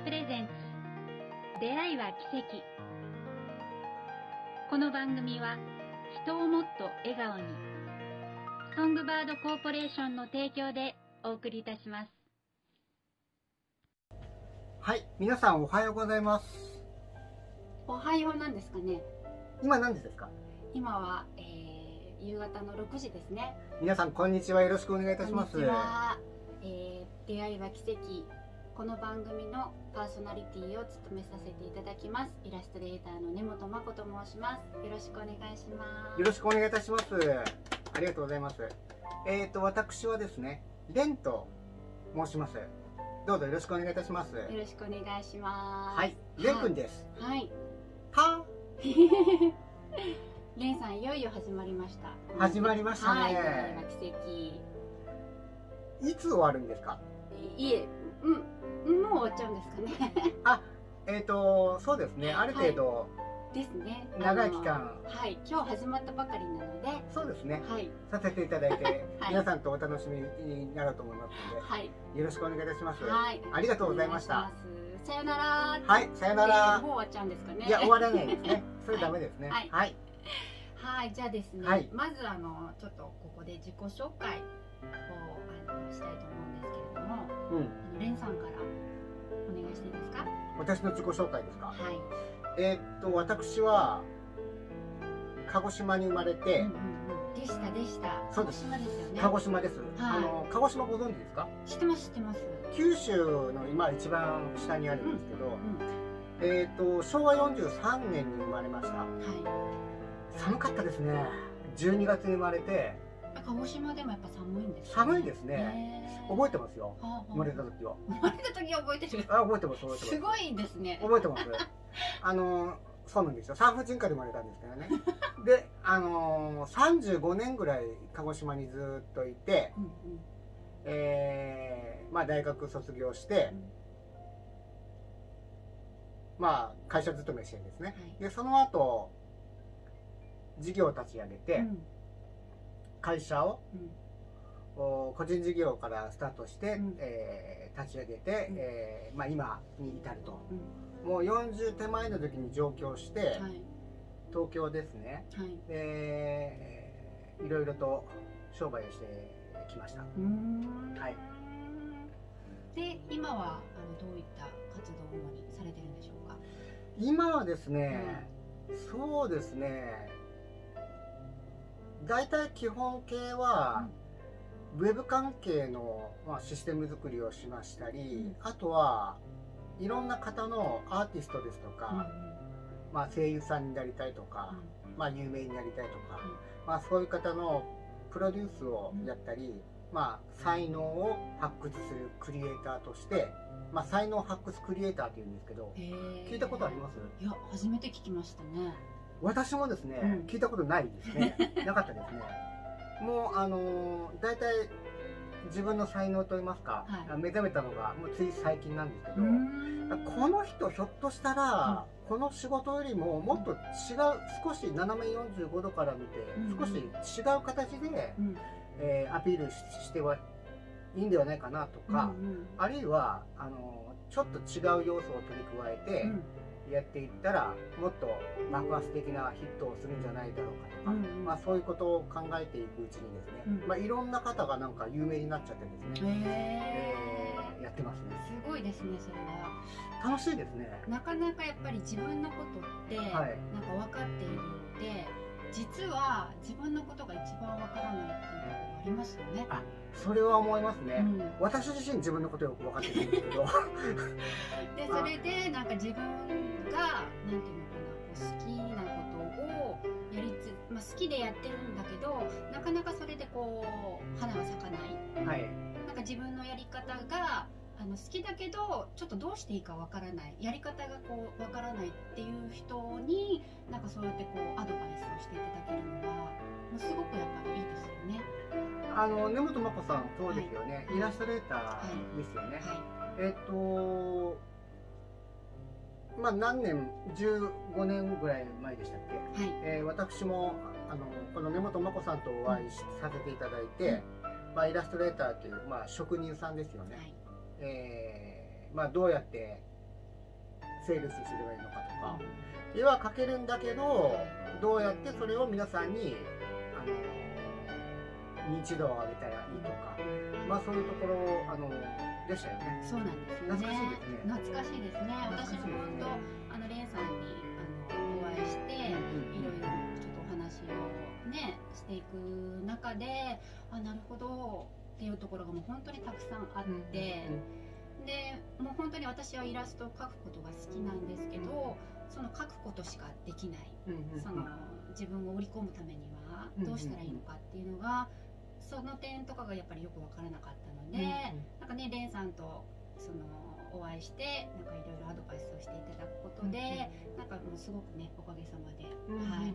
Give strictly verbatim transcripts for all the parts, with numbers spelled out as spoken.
プレゼンツ出会いは奇跡。この番組は人をもっと笑顔に、ソングバードコーポレーションの提供でお送りいたします。 はい、皆さんおはようございます。 おはようなんですかね。 今何時ですか？ 今は、えー、夕方のろくじですね。 皆さんこんにちは、よろしくお願いいたします。 こんにちは。えー、出会いは奇跡。この番組のパーソナリティを務めさせていただきます。イラストレーターの根本真子と申します。よろしくお願いします。 よろしくお願いいたします。ありがとうございます。えっと私はですね、レンと申します。どうぞよろしくお願いいたします。よろしくお願いします。 はい、レンくんです。 はい。 はレンさん、いよいよ始まりました。 始まりましたね。 はい、出会いは奇跡。いつ終わるんですか？ いえ、うん、もう終わっちゃうんですかね。 あ、えっとそうですね。ある程度、はい、 ですね。 長い期間、 はい、今日始まったばかりなので、 そうですね。 はい、 させていただいて、はい、皆さんとお楽しみになると思いますので、 はい、 よろしくお願いいたします。 はい、 ありがとうございました。 さよなら。 はい、さよなら。 もう終わっちゃうんですかね。 いや、終わらないですね。それダメですね。 はい。 はい。 はい、じゃあですね、はい、まずあのちょっとここで自己紹介をあのしたいと思うんですけれども、うん、レンさんからお願いしていいですか？ 私の自己紹介ですか？ はい。 えー、っと私は鹿児島に生まれて、うんうんうん、でしたでした。鹿児島ですよね。 鹿児島です。 はい、 あの鹿児島ご存知ですか？ 知ってます知ってます。 九州の今一番下にあるんですけど、うんうん、えー、っとしょうわよんじゅうさんねんに生まれました。はい。寒かったですね。じゅうにがつに生まれて。 鹿児島でもやっぱ寒いんですか？ 寒いですね。覚えてますよ。生まれた時は。 生まれた時は覚えてる。 あ、覚えてます覚えてます。 すごいですね。 覚えてます。あのそうなんですよ。産婦人科で生まれたんですけどね。で、あのさんじゅうごねんぐらい鹿児島にずっといて、うんうん、えー、まあ大学卒業して、うん、まあ会社勤めしてですね。はい、でその後事業を立ち上げて、うん、会社を、うん、個人事業からスタートして、うん、えー、立ち上げて、うん、えー、まあ、今に至ると、うん、もうよんじゅう手前の時に上京して、はい、東京ですね、はい、で、えー、いろいろと商売をしてきました。はい、 で今はあのどういった活動を主にされてるんでしょうか？ 今はですね、うん、そうですね、大体基本形は、うん、ウェブ関係の、まあ、システム作りをしましたり、うん、あとはいろんな方のアーティストですとか、うん、まあ、声優さんになりたいとか、うん、まあ、有名になりたいとか、うん、まあ、そういう方のプロデュースをやったり、うん、まあ、才能を発掘するクリエイターとして、まあ、才能発掘クリエイターっていうんですけど、聞いたことあります？ いや、初めて聞きましたね。 私もですね、うん、聞いたことないですね。なかったですね。もうあのー、大体自分の才能といいますか、はい、目覚めたのがもうつい最近なんですけど、この人ひょっとしたら、うん、この仕事よりももっと違う、少し斜めよんじゅうごどから見て、うん、少し違う形で、うん、えー、アピール し, してはいいんではないかなとか、うんうん、あるいはあのー、ちょっと違う要素を取り加えて、うん、やっていったらもっと爆発的なヒットをするんじゃないだろうかとか、うんうん、まあ、そういうことを考えていくうちにですね、うん、まあ、いろんな方がなんか有名になっちゃってですね、えー、やってますね。 すごいですね。それは楽しいですね。 なかなかやっぱり自分のことってなんか分かっているので、はい、実は自分のことが一番分からないっていうところありますよね。 あ、それは思いますね。うん、私自身自分のことよく分かってるんですけどでそれでなんか自分がなんていうのかな、好きなことをやりつ、まあ、好きでやってるんだけど、なかなかそれでこう花が咲かない、はい、なんか自分のやり方があの好きだけどちょっとどうしていいかわからない、やり方がこうわからないっていう人になんかそうやってこうアドバイスをしていただけるのはもうすごくやっぱりいいですよね。 あの根本真子さんそうですよね、はい、イラストレーターですよね、はいはい、えっとまあ何年、じゅうごねんぐらい前でしたっけ、はい、えー、私もあのこの根本真子さんとお会いさせていただいて、うん、まあ、イラストレーターという、まあ、職人さんですよね、はい、えーまあ、どうやってセールスすればいいのかとか、絵は描けるんだけどどうやってそれを皆さんにあの認知度を上げたらいいとか、まあそういうところあのでしたよね。 そうなんですよね。懐かしいですね。私も本当あのレンさんにあのお会いして、いろいろちょっとお話をねしていく中で、あなるほどっていうところがもう本当にたくさんあって、でもう本当に私はイラストを描くことが好きなんですけど、その描くことしかできない、その自分を売り込むためにはどうしたらいいのかっていうのが、その点とかがやっぱりよく分からなかったので、なんかねレンさんとそのお会いしてなんかいろいろアドバイスをしていただくことで、なんかもうすごくねおかげさまで、はい、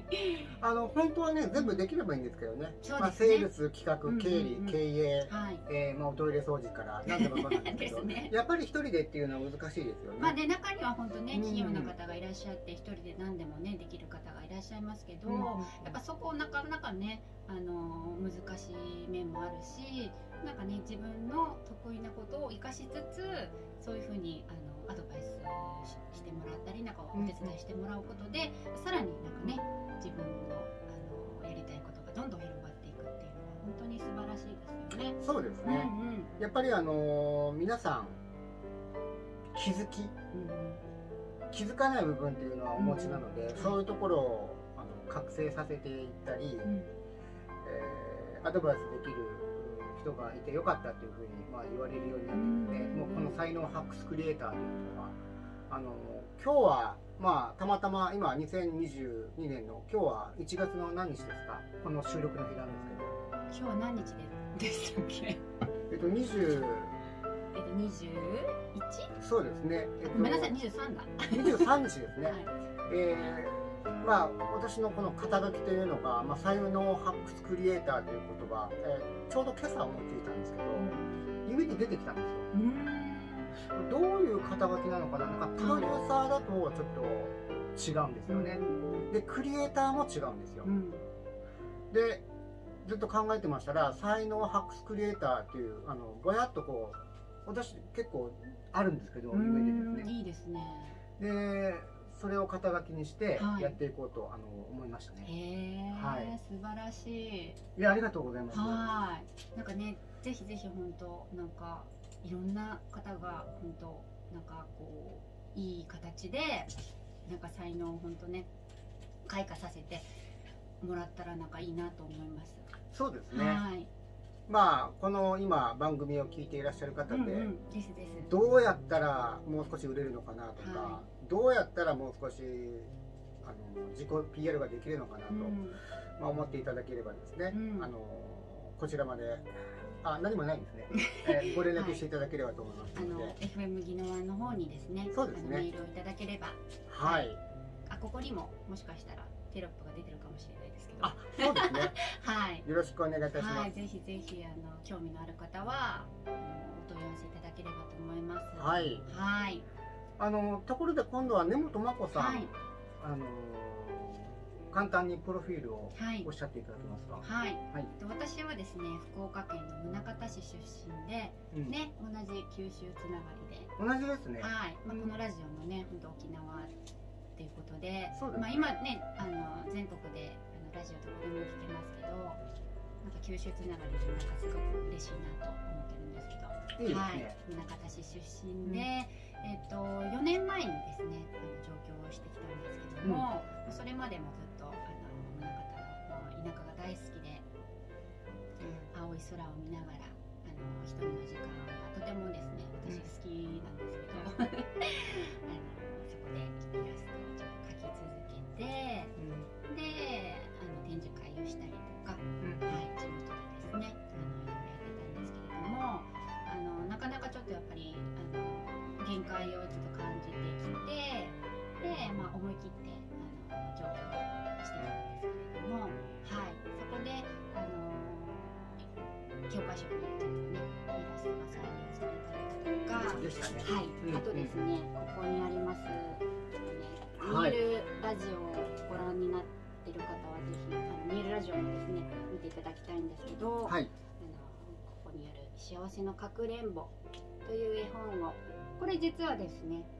あの本当はね全部できればいいんですけどね。 そうですね。 まあ、セールス、企画、経理、経営、はい、えー、まあおトイレ掃除から何でもそうなんですけど、ね、やっぱり一人でっていうのは難しいですよね。 まあで中には本当ね企業の方がいらっしゃって一人で何でもねできる方がいらっしゃいますけど、やっぱそこなかなかねあの難しい面もあるし、なんかね自分の得意なことを生かしつつそういうふうにあのアドバイス し, してもらったりなんかお手伝いしてもらうことで、うん、さらになんかね自分のあのやりたいことがどんどん広がっていくっていうのは本当に素晴らしいですよね。 そうですね、うんうん、やっぱりあの皆さん気づき、うん、気づかない部分っていうのはお持ちなので、うん、そういうところをあの覚醒させていったり、うん、えー、アドバイスできる人がいてよかったっていうふうに、まあ、言われるようになってるので、もうこの才能発掘クリエイターというのはあの今日はまあたまたま今にせんにじゅうにねんの今日はいちがつの何日ですか、この収録の日なんですけど、 今日は何日でしたっけ？ えっとにじゅうえっとにじゅういち？ そうですね、 えっと、ごめんなさいにじゅうさんだにじゅうさんにちですね、はい、えー、まあ私のこの肩書きというのが、まあ、才能発掘クリエイターという言葉、えー、ちょうど今朝思いついたんですけど、うん、夢に出てきたんですよ。うん、どういう肩書きなのかな、なんかプロデューサーだとちょっと違うんですよね。でクリエイターも違うんですよ。うん、でずっと考えてましたら、才能発掘クリエイターっていうあのぼやっとこう私結構あるんですけど、夢でですね。 いいですね。 でそれを肩書きにしてやっていこうと、はい、あの思いましたね。 へー、はい、素晴らしい。 いや、ありがとうございます。 はい、なんかね、ぜひぜひ本当なんかいろんな方が本当なんかこういい形でなんか才能を本当ね開花させてもらったらなんかいいなと思います。 そうですね。 はい。 まあこの今番組を聞いていらっしゃる方で、うんうん、 ですです。 どうやったらもう少し売れるのかなとか、はい、どうやったらもう少しあの自己 ピーアール ができるのかなと、うん、まあ、思っていただければですね、うん、あのこちらまで。あ、何もないんですね。えー、ご連絡していただければと思いますので、はい、 あの エフエム 宜野湾の方にですね、 そうですね、 メールをいただければ、 はい。 あ、ここにももしかしたらテロップが出てるかもしれないですけど、 あ、そうですね。 はい。 よろしくお願いいたします。 はい、ぜひぜひあの興味のある方はあのお問い合わせいただければと思います。 はい。 はい。 あのところで今度は根本真子さん、はい、あの簡単にプロフィールをおっしゃっていただけますか。 はい。はい、私はですね、福岡県の宗像市出身で、うん、ね、同じ九州つながりで。 同じですね。 はい。まあ、このラジオもね、本当沖縄っていうことで、そうですね、まあ今ね、あの全国であのラジオどこでも聞けますけど、なんか九州つながりでなんかすごく嬉しいなと思ってるんですけど。 いいですね。 はい。宗像市出身で、うん、えっとよねんまえにですね、あの上京をしてきたんですけども、うん、それまでもずっと田舎が大好きで、うん、青い空を見ながらあの一人の時間がとてもですね私好きなんですけど、うん、あのそこでイラストをちょっと描き続けて、うん、であの展示会をしたりとか、うん、はい、地元でですねあのやってたんですけれども、あのなかなかちょっとやっぱりあの限界をちょっと感じてきて、で、まあ、思い切ってあの上京してたんですけれども。はい、そこで、あのー、教科書にちょっとね、イラストが採用されたりだとか、 でしたね、 はい、うん、あとですね、うん、ここにあります、ね、 はい、 見えるラジオをご覧になっている方はぜひ、あの見えるラジオもですね、見ていただきたいんですけど、はい、あのここにある幸せのかくれんぼという絵本を、これ実はですね、あ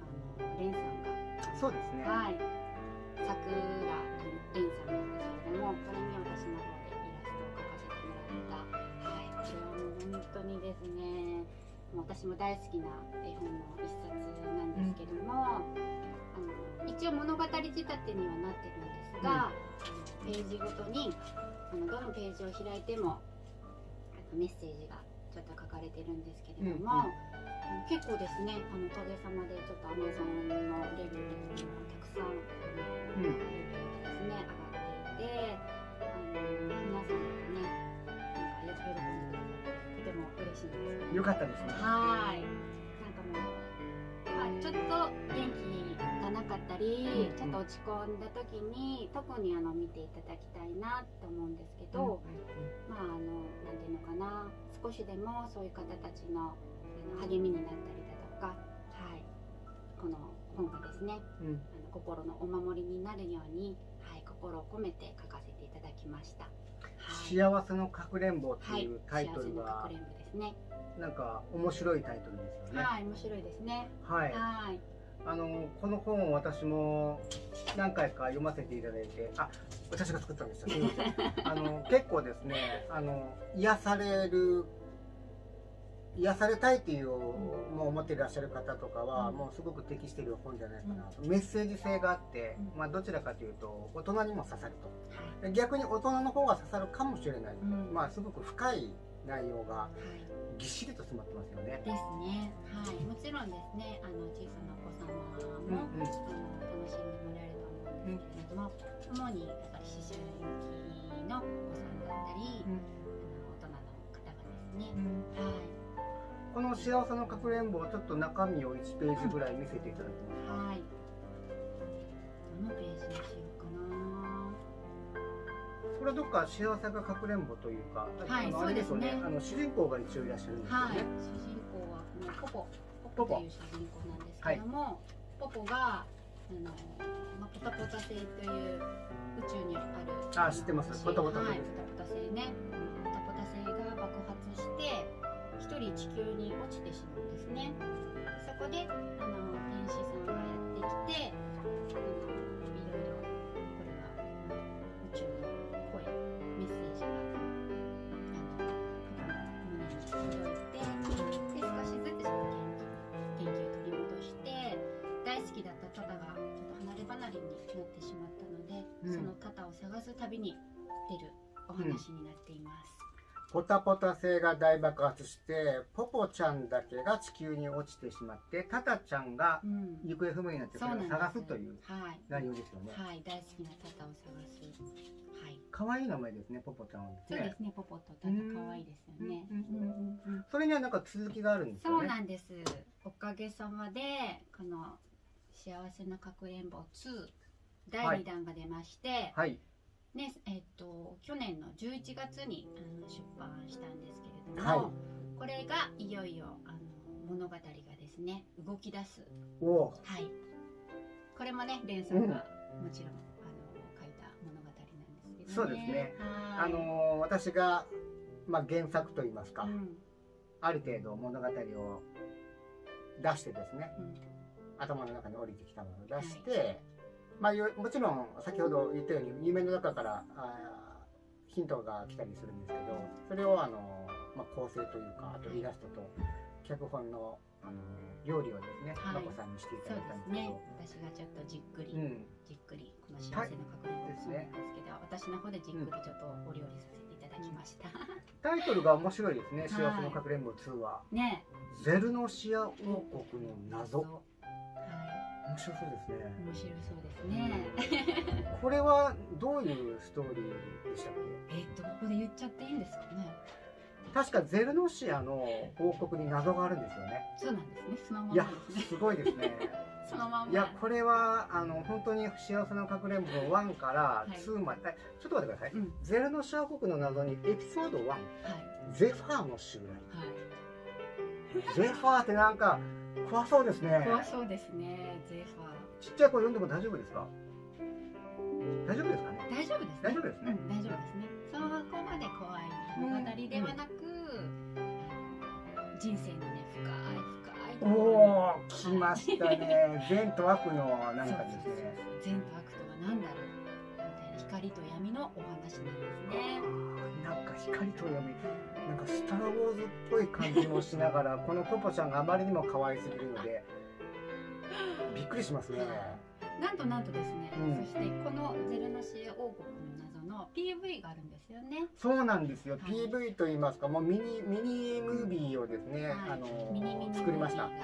あのレンさんが、 そうですね。 はい、さくらレンさんなんですけれども、これに私の方でイラストを描かせてもらった、はい、これはもう本当にですね、もう私も大好きな絵本の一冊なんですけども、うん、あの一応物語仕立てにはなってるんですが、うん、ページごとにあのどのページを開いてもメッセージがちょっと書かれてるんですけれども、うんうん、結構ですね、あのおかげさまでちょっと Amazon のレビューでもたくさん、うん、レビューがですね上がっていて、あの皆さんがねなんか喜んでくださってとても嬉しいです。 よかったですね。 はい、なんかもう、まあ、ちょっと元気がなかったり、うん、ちょっと落ち込んだ時に特にあの見ていただきたいなと思うんですけど、うん、まああのなんていうのかな、少しでもそういう方たちの励みになったりだとか、はい、この本がですね、うん、あの心のお守りになるように、はい、心を込めて書かせていただきました。はい、 幸せのかくれんぼっていうタイトルが、 はい、幸せのかくれんぼですね。 なんか面白いタイトルですよね。 はい、面白いですね。 はい。はい、あのこの本を私も何回か読ませていただいて、あ、私が作ったんですよ。すみません。あの結構ですね、あの癒される。癒されたいっていう、うん、もう思っていらっしゃる方とかは、うん、もうすごく適している本じゃないかなと、うん、メッセージ性があって、うん、まあどちらかというと大人にも刺さると、はい、逆に大人の方が刺さるかもしれない、うん、まあすごく深い内容がぎっしりと詰まってますよね。 ですね。はい、もちろんですね、あの小さなお子様も、うんうん、あの楽しんでもらえると思うんですけれども、うん、主にやっぱり思春期のお子さんだったり、うん、あの大人の方がですね、うん、はい。 この幸せのかくれんぼをちょっと中身をいちページぐらい見せていただきます。 はい。どのページにしようかな。 これどっか幸せがかくれんぼというか、 はい、そうですね。 あの主人公が一応いらっしゃるんですよね。はい、 主人公はこのポポ、ポポという主人公なんですけども、はい、ポポがあのまあポタポタ星という宇宙にある。 あ、知ってます。ポタポタ星。 はい、ポタポタ星ね。ポタポタ星が爆発して。一人地球に落ちてしまうんですね。そこであの天使さんがやってきて、あのいろいろこれは宇宙の声、メッセージがあの胸に届いて、で少しずつその元気元気を取り戻して、大好きだったタタがちょっと離れ離れになってしまったので、うん、そのタタを探す旅に出るお話になっています。うん、 ポタポタ星が大爆発してポポちゃんだけが地球に落ちてしまってタタちゃんが行方不明になってそれを探すという内容ですよね。 はい、大好きなタタを探す。はい。 可愛い名前ですね、ポポちゃんはですね。そうですね、ポポとタタ可愛いですよね。 それにはなんか続きがあるんですよね。 そうなんです。おかげさまでこの幸せなかくれんぼツーだいにだんが出まして。はい。ね、えっと去年のじゅういちがつにあの出版したんですけれども、はい、これがいよいよあの物語がですね動き出す。 お、 はい、これもねレンさんがもちろん、うん、あの書いた物語なんですけどね。 そうですね。あの私が、まあ、原作といいますか、うん、ある程度物語を出してですね、うん、頭の中に降りてきたものを出して、はい、まあ、もちろん先ほど言ったように夢の中からあヒントが来たりするんですけど、それをあの、まあ、構成というかあとイラストと脚本のあの料理をですね、まこさんにしていただいたんですけど、 そうですね、私がちょっとじっくり、うん、じっくりこの幸せのかくれんぼですねですけど、私の方でじっくりちょっとお料理させていただきました。 タイトルが面白いですね、幸せのかくれんぼツーは。ね、ゼルノシア王国の謎。面白そうですね。 面白そうですね。 これはどういうストーリーでしたっけ？ えっとここで言っちゃっていいんですかね。 確かゼルノシアの王国に謎があるんですよね。 そうなんですね。そのまま、 ね。いや、すごいですね。 そのまま。 いや、これはあの本当に幸せのかくれんぼワンからツーまで、はい、ちょっと待ってください。うん、ゼルノシア王国の謎にエピソードワン、はい、ゼファーの襲来。はい、ゼファーってなんか怖そうですね。 怖そうですね。ゼファー。 ちっちゃい子読んでも大丈夫ですか？大丈夫ですかね？ 大丈夫です。 大丈夫ですね。 うん、大丈夫ですね。そこまで怖い物語ではなく、うん、人生のね深い深い。 おお、来まましたね。善と悪のなんかですね。 善と悪とは何だろうみたいな、光と闇のお話なんですね。 なんか光と闇、なんかスター・ウォーズっぽい感じもしながら、このポポちゃんがあまりにも可愛すぎるのでびっくりしますね。 なんとなんとですね、 うん、 そしてこのゼルノシエ王国の謎の ピーブイ があるんですよね。 そうなんですよ、はい、ピーブイ と言いますか、もうミニミニムービーをですね、はい、あのミニミニ作りました。はい、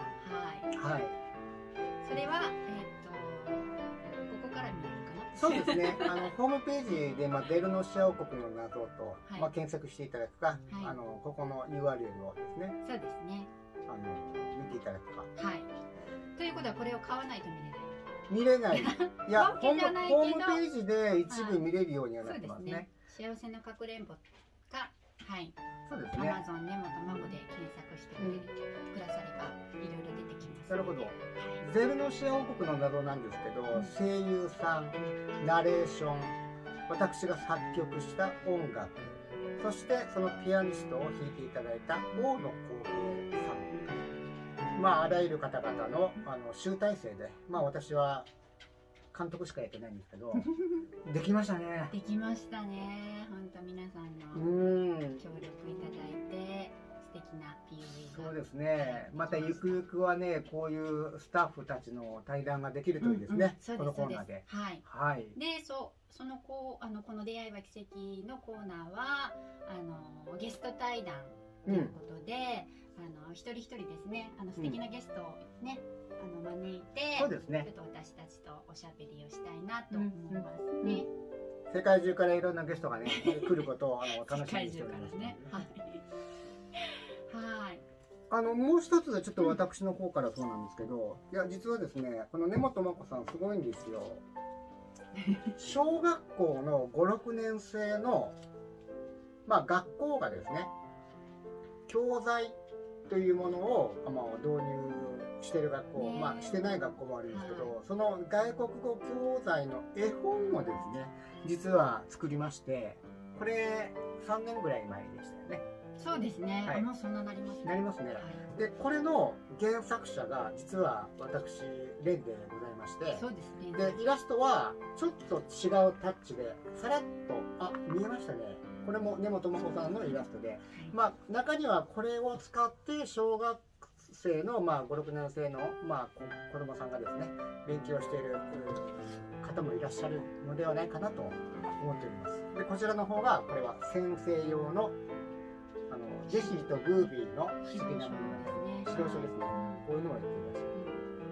はい、 それはえっ、ー、とここから見えるかな。 そうですね。あのホームページで、まあ、ゼルノシア王国の謎と、はい、まあ、検索していただくか、はい、あのここの ユーアールエル をですね、 そうですね、 あの見ていただくか。 はい。ということはこれを買わないと見れない。 見れない。いや、ホーム、ホームページで一部見れるようにはなってますね。はい、 そうですね。幸せのかくれんぼか、はい。 そうですね。 アマゾン根本真子で検索してくれる、くださればいろいろ出てきます。 なるほど。はい、ゼルノシア王国の謎なんですけど、うん、声優さん、ナレーション、私が作曲した音楽、そしてそのピアニストを弾いていただいた大野康平さん。まあ、あらゆる方々のあの集大成で、まあ、私は監督しかやってないんですけどできましたね。 できましたね。本当皆さんの協力いただいて素敵な ピーブイ が。 そうですね。またゆくゆくはね、こういうスタッフたちの対談ができるといいですね。このコーナーで。 はい。はい。で、そうそのこうあのこの出会いは奇跡のコーナーはあのゲスト対談ということで。うん、あの一人一人ですね、あの素敵なゲストをね、うん、あの招いて、 そうですね、 ちょっと私たちとおしゃべりをしたいなと思いますね。うんうん、 世界中からいろんなゲストがね来ることをあの楽しみにしておりますね。はい。はい。あのもう一つちょっと私の方からそうなんですけど、うん、いや実はですね、この根本真子さんすごいんですよ。小学校のご、ろくねん生のまあ学校がですね、教材というものを、まあ、導入してる学校、まあしてない学校もあるんですけど、はい、その外国語教材の絵本をですね、実は作りまして、これさんねんぐらい前でしたよね。 そうですね。はい、もうそんななりますね。 なりますね。はい、で、これの原作者が実は私レンでございまして、 そうですね。 でイラストはちょっと違うタッチでさらっと、あ、見えましたね。これも根本真子さんのイラストで、まあ、中にはこれを使って小学生の、まあ、ご、ろくねん生の、まあ、子供さんがですね勉強している方もいらっしゃるのではないかなと思っております。でこちらの方がこれは先生用のあのジェシーとグービーの好きなものなんですね。指導書ですね。こういうのをやっていました。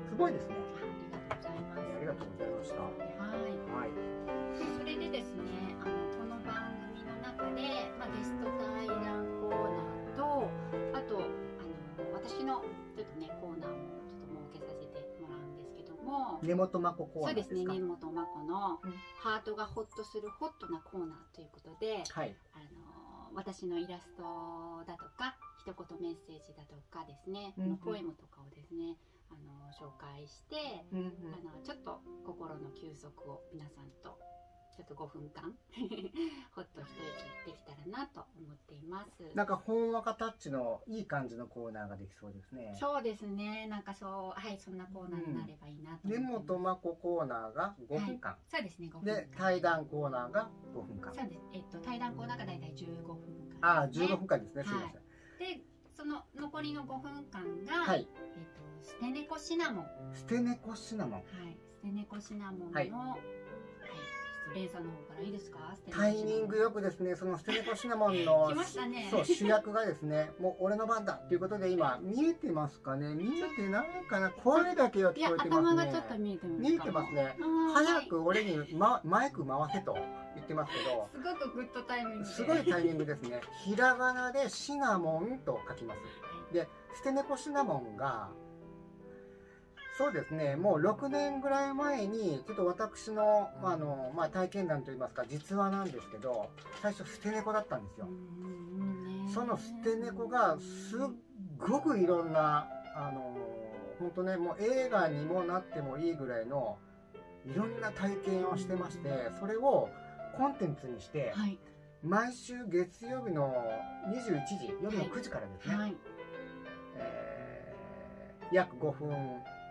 すごいですね。ありがとうございました。はい。 はい。でそれでですね、あのこの番組の中で、まあ、ゲスト対談コーナーと、あとあの私のちょっとねコーナーもちょっと設けさせてもらうんですけども、 根本真子コーナーですか。 そうですね、根本真子のハートがホッとするホットなコーナーということで、はい、あの私のイラストだとか一言メッセージだとかですね、うんうん、ポエムとかをですねあの紹介して、うんうん、あのちょっと心の休息を皆さんとちょっとごふんかんほっと一息できたらなと思っています。 なんかほんわかタッチのいい感じのコーナーができそうですね。 そうですね、なんかそう、はい、そんなコーナーになればいいなと思ってます。 根本真子コーナーがごふんかん、はい、 そうですね、ごふんかんで対談コーナーがごふんかん。 そうです、えっと対談コーナーがだいたいじゅうごふんかん、ね、 ああじゅうごふんかんですね、すみません。 でその残りのごふんかんが、 はい、 えっと捨て猫シナモン、 捨て猫シナモン、はい、 捨て猫シナモンの、はいレイさんの方からいいですか。 タイミングよくですね、その捨て猫シナモンの来ましたね。 そう主役がですね、もう俺の番だということで今見えてますかね。見えてないかな。声だけは聞こえてますね。 頭がちょっと見えてます。 見えてますね。早く俺に、ま、マイク回せと言ってますけど。 すごくグッドタイミング。 すごいタイミングですね。ひらがなでシナモンと書きます。で、捨て猫シナモンが。そうですね、もうろくねんぐらい前にちょっと私の、あの、まあ、体験談といいますか実話なんですけど、最初捨て猫だったんですよ。その捨て猫がすっごくいろんなあの本当ね、もう映画にもなってもいいぐらいのいろんな体験をしてまして、それをコンテンツにして、はい、毎週月曜日のにじゅういちじ、夜のくじからですね、はいはい、えー、約ごふん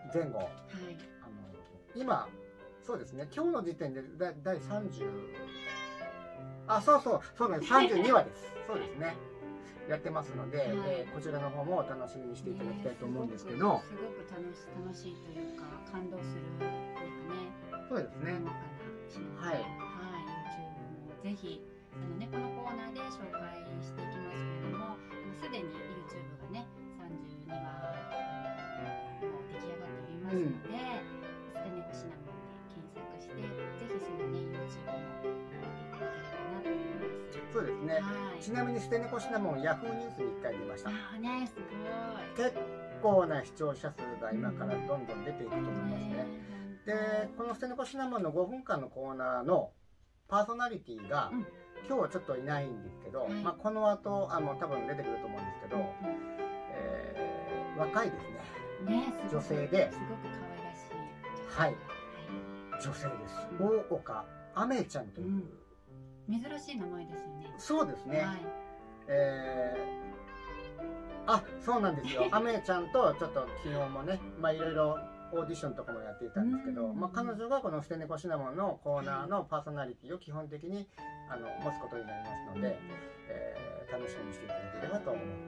前後、はい、あの今そうですね、今日の時点でだだいさんじゅう、あ、そうそうそうなんです、さんじゅうにわです。そうですね。やってますので、はい、えー、こちらの方も楽しみにしていただきたいと思うんですけど、 ね、すごく楽し楽しいというか感動するというかね。 そうですね。 はい、はい、YouTube もぜひあのねこのコーナーで紹介していきますけれども、すでに YouTube がねさんじゅうにわもう出来上がっておりますので、捨て猫シナモンで検索して、ぜひそのね YouTube も見ていただければなと思います。 そうですね。はい、ちなみに捨て猫シナモン、ヤフーニュースにいっかい出ました。 ああね、すごい。 結構な視聴者数が今からどんどん出ていくと思いますね。で、この捨て猫シナモンのごふんかんのコーナーのパーソナリティが、うん、今日はちょっといないんですけど、はい、まあこの後あの多分出てくると思うんですけど、うん、えー、若いですね。ね、女性で、 すごく可愛らしい。 はい。女性です。大岡あめちゃんという。うん珍しい名前ですよね。 そうですね。はい、えー、あ、そうなんですよ。アメちゃんとちょっと昨日もね、まあいろいろオーディションとかもやっていたんですけど、まあ彼女がこの捨て猫シナモンのコーナーのパーソナリティを基本的にあの持つことになりますので、えー、楽しみにしていただければと思っています。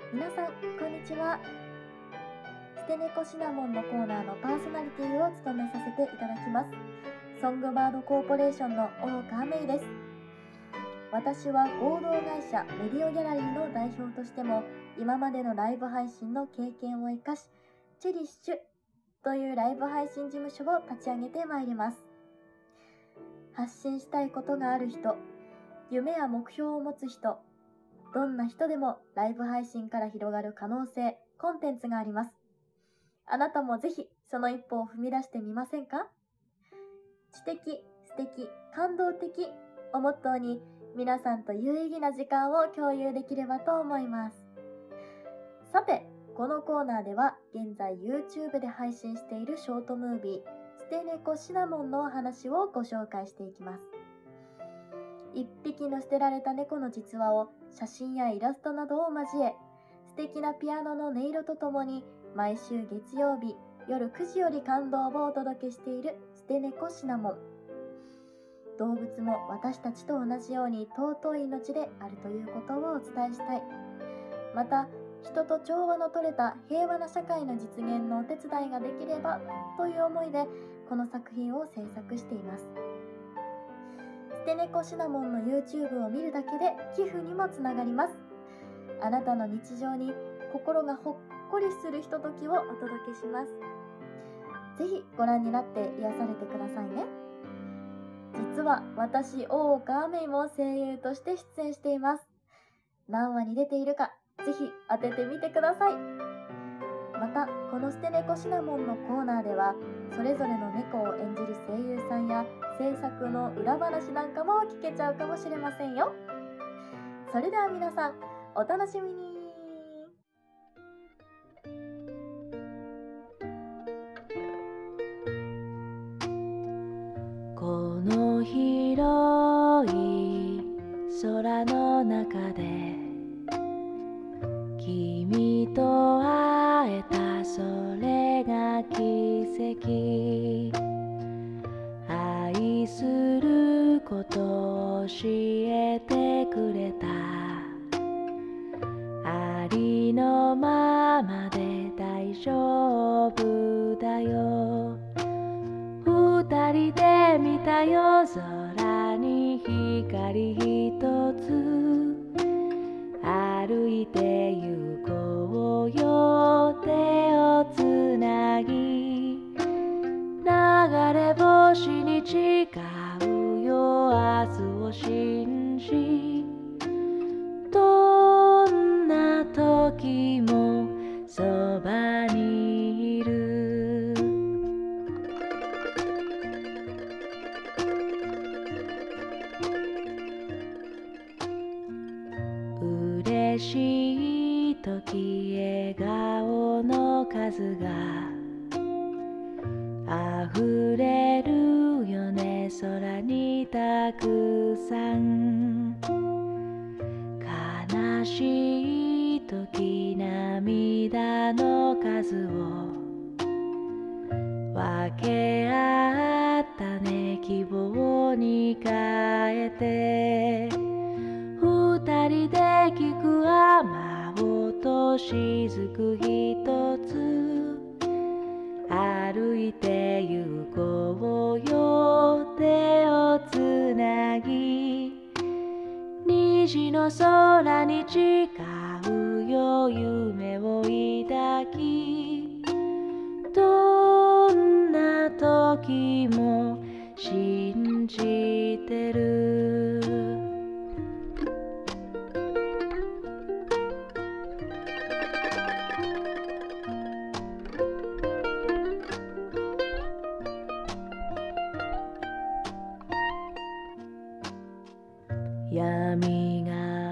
皆さんこんにちは。捨て猫シナモンのコーナーのパーソナリティを務めさせていただきます。ソングバードコーポレーションの大岡あめいです。私は合同会社メディオギャラリーの代表としても、今までのライブ配信の経験を生かし、チェリッシュというライブ配信事務所を立ち上げてまいります。発信したいことがある人、夢や目標を持つ人、どんな人でもライブ配信から広がる可能性、コンテンツがあります。あなたもぜひその一歩を踏み出してみませんか？知的、素敵、感動的をモットーに皆さんと有意義な時間を共有できればと思います。さて、このコーナーでは現在 YouTube で配信しているショートムービー捨て猫シナモンのお話をご紹介していきます。一匹の捨てられた猫の実話を写真やイラストなどを交え、素敵なピアノの音色とともに毎週月曜日夜くじより感動をお届けしている捨て猫シナモン。動物も私たちと同じように尊い命であるということをお伝えしたい。また、人と調和の取れた平和な社会の実現のお手伝いができればという思いでこの作品を制作しています。捨て猫シナモンの YouTube を見るだけで寄付にもつながります。あなたの日常に心がほっこりするひとときをお届けします。ぜひご覧になって癒されてくださいね。実は私、大岡あめいも声優として出演しています。何話に出ているか、ぜひ当ててみてください。また、この捨て猫シナモンのコーナーでは、それぞれの猫を演じる声優さんや制作の裏話なんかも聞けちゃうかもしれませんよ。それでは皆さん、お楽しみに。 この広い空の中で君と会えた、それが奇跡。愛することを教えてくれた。ありのままで大丈夫だよ。二人で見た夜空に光一つ。歩いて行こうよ、手をつなぎ。流れ星に誓うよ、明日を信じ。どんな時もそばにいる。嬉しい時、笑顔の数が溢れるよね、空にたくさん。悲しい時、涙の数をとしずくひとつ歩いて行こうよ手をつなぎ虹の空に誓うよ夢を抱きどんな時も信じてる闇が